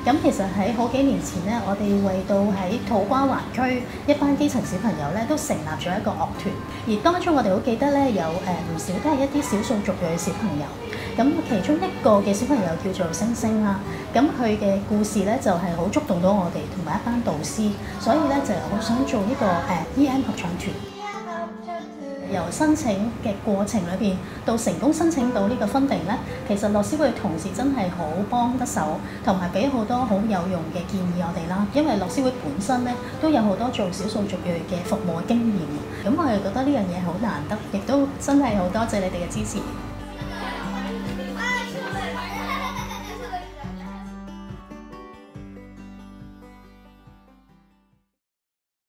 咁其實喺好幾年前咧，我哋為到喺土瓜灣區一班基層小朋友咧，都成立咗一個樂團。而當中我哋好記得咧，有唔少都係一啲少數族裔嘅小朋友。咁其中一個嘅小朋友叫做星星啦。咁佢嘅故事咧就係好觸動到我哋同埋一班導師，所以咧就好想做呢個EM 合唱團。由申請嘅過程裏邊到成功申請到呢個 funding 咧，其實樂施會同事真係好幫得手，同埋俾好多好有用嘅建議我哋啦。因為樂施會本身咧都有好多做少數族裔嘅服務嘅經驗，咁我哋覺得呢樣嘢好難得，亦都真係好多謝你哋嘅支持。